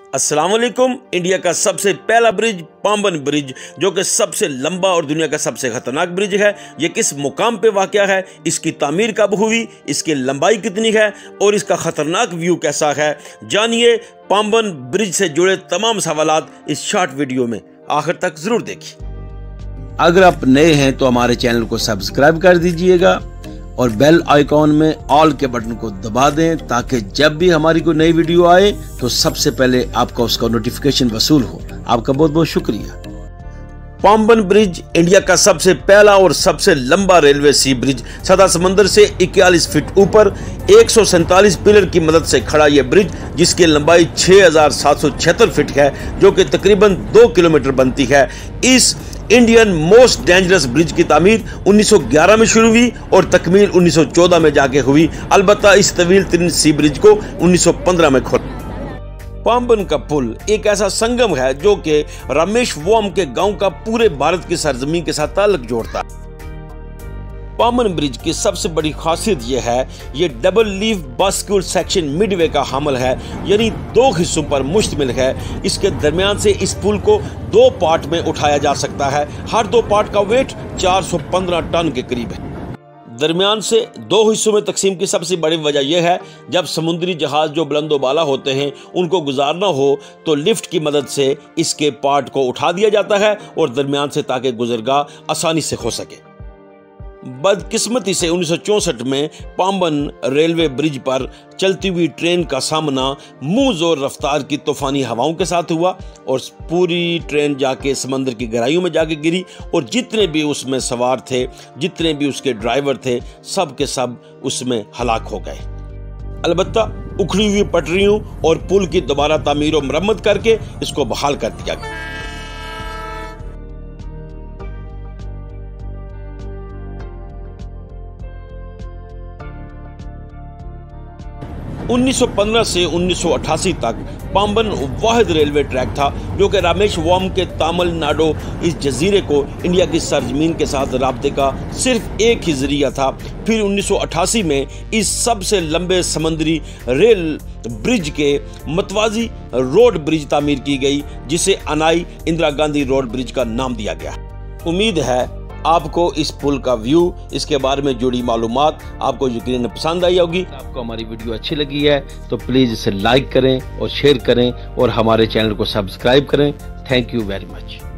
अस्सलाम वालेकुम। इंडिया का सबसे पहला ब्रिज पाम्बन ब्रिज, जो कि सबसे लंबा और दुनिया का सबसे खतरनाक ब्रिज है, ये किस मुकाम पे वाक़या है, इसकी तामीर कब हुई, इसकी लंबाई कितनी है और इसका खतरनाक व्यू कैसा है, जानिए पाम्बन ब्रिज से जुड़े तमाम सवालात इस शॉर्ट वीडियो में आखिर तक जरूर देखिए। अगर आप नए हैं तो हमारे चैनल को सब्सक्राइब कर दीजिएगा और बेल आइकॉन में ऑल के बटन को दबा दें ताकि जब भी हमारी कोई नई वीडियो आए तो सबसे पहले आपका उसका नोटिफिकेशन वसूल हो। आपका बहुत बहुत शुक्रिया। पाम्बन ब्रिज इंडिया का सबसे पहला और सबसे लंबा रेलवे सी ब्रिज, सदा समंदर से 41 फीट ऊपर 147 पिलर की मदद से खड़ा यह ब्रिज, जिसकी लंबाई 6776 फीट है, जो कि तकरीबन 2 किलोमीटर बनती है। इस इंडियन मोस्ट डेंजरस ब्रिज की तामीर 1911 में शुरू हुई और तकमील 1914 में जाके हुई। अलबत्ता इस तवील तरीन सी ब्रिज को 1915 में खोला। पाम्बन का पुल एक ऐसा संगम है जो कि रामेश्वरम के गांव का पूरे भारत की सरजमीन के साथ ताल्लुक जोड़ता है। पाम्बन ब्रिज की सबसे बड़ी खासियत यह है, ये double leaf bascular section midway का हामल है, यानी 2 हिस्सों पर मुश्तमिल है। इसके दरमियान से इस पुल को 2 पार्ट में उठाया जा सकता है। हर 2 पार्ट का वेट 415 टन के करीब है। दरमियान से 2 हिस्सों में तकसीम की सबसे बड़ी वजह यह है, जब समुद्री जहाज जो बुलंदोबाला होते हैं उनको गुजारना हो तो लिफ्ट की मदद से इसके पार्ट को उठा दिया जाता है और दरमियान से, ताकि गुजरगाह आसानी से हो सके। बदकिस्मती से 1964 में पाम्बन रेलवे ब्रिज पर चलती हुई ट्रेन का सामना मुंह जोर रफ्तार की तूफानी हवाओं के साथ हुआ और पूरी ट्रेन जाके समंदर की गहराइयों में जाके गिरी और जितने भी उसमें सवार थे, जितने भी उसके ड्राइवर थे, सब के सब उसमें हलाक हो गए। अलबत्ता उखड़ी हुई पटरियों और पुल की दोबारा तामीर और मरम्मत करके इसको बहाल कर दिया गया। 1915 से 1988 तक पाम्बन वाहिद रेलवे ट्रैक था जो कि रामेश्वरम के तमिलनाडु इस जजीरे को इंडिया की सरजमीन के साथ राब्ते का सिर्फ एक ही जरिया था। फिर 1988 में इस सबसे लंबे समंदरी रेल ब्रिज के मतवाजी रोड ब्रिज तामीर की गई, जिसे अनाई इंदिरा गांधी रोड ब्रिज का नाम दिया गया। उम्मीद है आपको इस पुल का व्यू, इसके बारे में जुड़ी मालूमात आपको यकीनन पसंद आई होगी। आपको हमारी वीडियो अच्छी लगी है तो प्लीज इसे लाइक करें और शेयर करें और हमारे चैनल को सब्सक्राइब करें। Thank you very much.